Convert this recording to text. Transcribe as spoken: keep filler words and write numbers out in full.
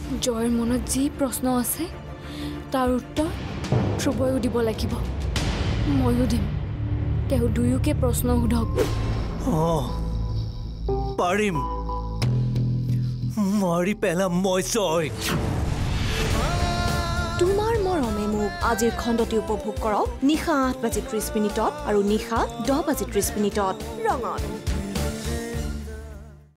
জয়ৰ মনত যি প্ৰশ্ন আছে তাৰ উত্তৰ ধ্ৰুৱয়ো দিব লাগিব ময়ো দিম তেওঁ দুয়োকে প্ৰশ্ন সোধক অঁ পাৰিম মাৰি পেলাম মই জয় তোমাৰ মৰমে মোক আজিৰ খণ্ডটি উপভোগ কৰক নিশা আঠ বাজি ত্ৰিশ মিনিটত আৰু নিশা দহ বাজি ত্ৰিশ মিনিটত ৰঙত।